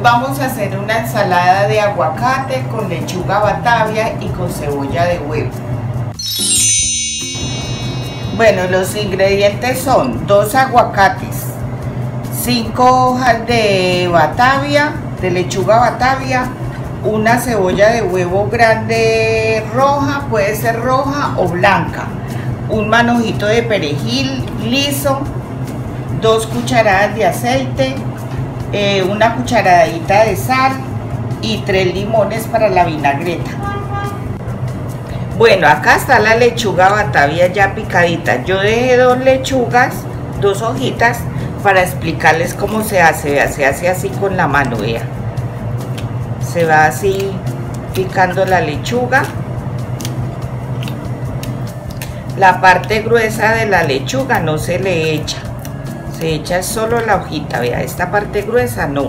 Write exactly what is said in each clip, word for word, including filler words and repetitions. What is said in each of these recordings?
vamos a hacer una ensalada de aguacate con lechuga batavia y con cebolla de huevo. Bueno, los ingredientes son dos aguacates, cinco hojas de batavia, de lechuga batavia, una cebolla de huevo grande roja, puede ser roja o blanca, un manojito de perejil liso, dos cucharadas de aceite, eh, una cucharadita de sal y tres limones para la vinagreta. Bueno, acá está la lechuga batavia ya picadita. Yo dejé dos lechugas, dos hojitas, para explicarles cómo se hace. Vea, se hace así con la mano, vea. Se va así picando la lechuga. La parte gruesa de la lechuga no se le echa, se echa solo la hojita, vea, esta parte gruesa no.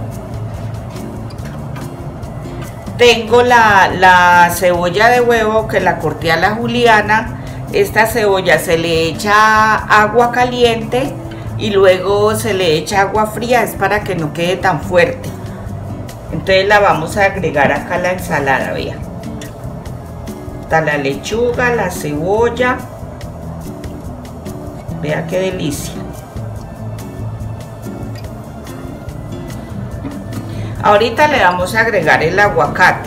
Tengo la, la cebolla de huevo que la corté a la juliana. Esta cebolla se le echa agua caliente y luego se le echa agua fría, es para que no quede tan fuerte. Entonces la vamos a agregar acá a la ensalada, vea. Está la lechuga, la cebolla. Vea qué delicia. Ahorita le vamos a agregar el aguacate.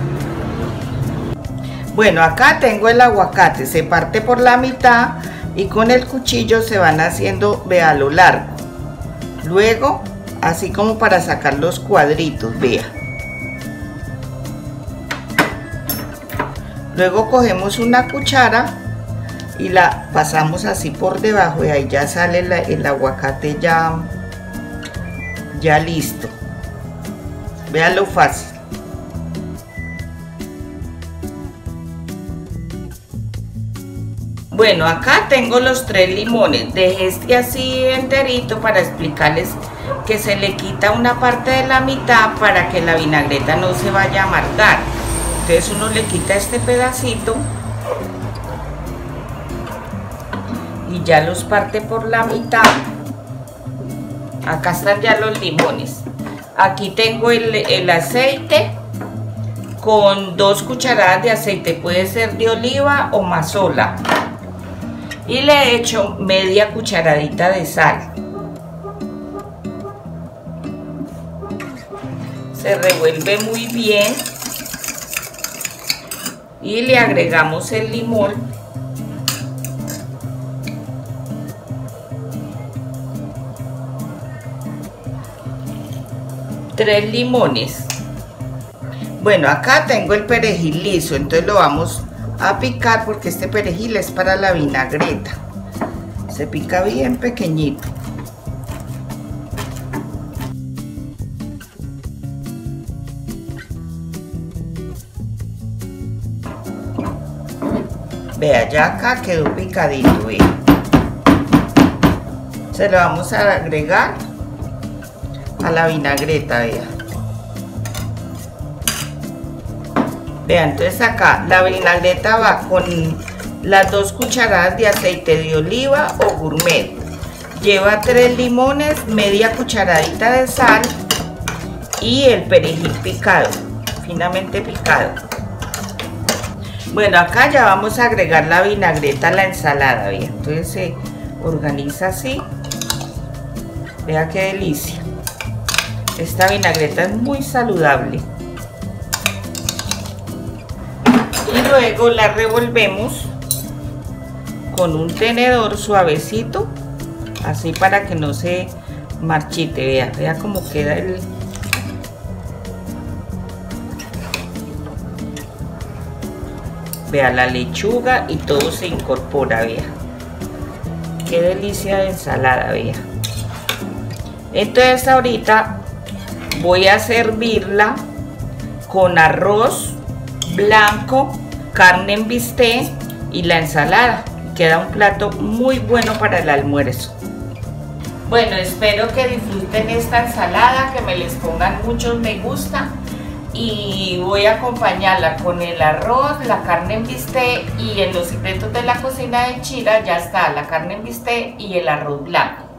Bueno, acá tengo el aguacate, se parte por la mitad y con el cuchillo se van haciendo, vea, a lo largo. Luego, así como para sacar los cuadritos, vea. Luego cogemos una cuchara y la pasamos así por debajo y ahí ya sale la, el aguacate ya, ya listo. Vean lo fácil. Bueno, acá tengo los tres limones. Dejé este así enterito para explicarles que se le quita una parte de la mitad para que la vinagreta no se vaya a amargar. Entonces uno le quita este pedacito y ya los parte por la mitad. Acá están ya los limones. Aquí tengo el, el aceite con dos cucharadas de aceite, puede ser de oliva o mazola. Y le he hecho media cucharadita de sal. Se revuelve muy bien. Y le agregamos el limón. Tres limones. Bueno, acá tengo el perejil liso, entonces lo vamos a picar porque este perejil es para la vinagreta. Se pica bien pequeñito. Vea, ya acá quedó picadito, vea. Se lo vamos a agregar a la vinagreta, vea. Vea, entonces acá la vinagreta va con las dos cucharadas de aceite de oliva o gourmet. Lleva tres limones, media cucharadita de sal y el perejil picado, finamente picado. Bueno, acá ya vamos a agregar la vinagreta a la ensalada, vea. Entonces se organiza así. Vea qué delicia. Esta vinagreta es muy saludable. Y luego la revolvemos con un tenedor suavecito, así para que no se marchite. Vea, vea cómo queda el... Vea la lechuga y todo se incorpora, vea. Qué delicia de ensalada, vea. Entonces ahorita voy a servirla con arroz blanco, carne en bistec y la ensalada. Queda un plato muy bueno para el almuerzo. Bueno, espero que disfruten esta ensalada, que me les pongan muchos me gusta y voy a acompañarla con el arroz, la carne en bistec y en los secretos de la cocina de Chira ya está la carne en bistec y el arroz blanco.